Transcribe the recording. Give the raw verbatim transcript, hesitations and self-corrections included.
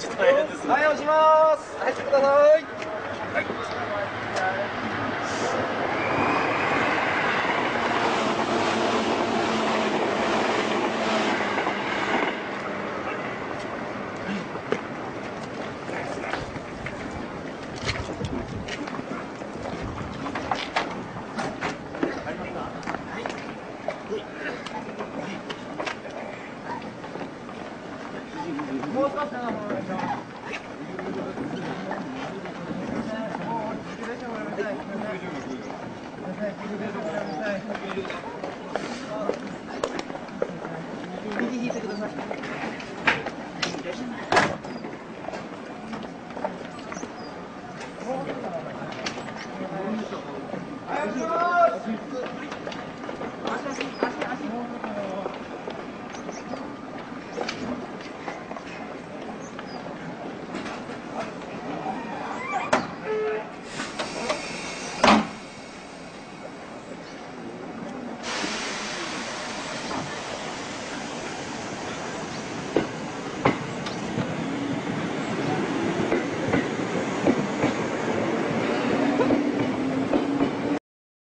ちょっと大変です。 はい、押します。入ってください。はい。もう少し長くお願いします。はい。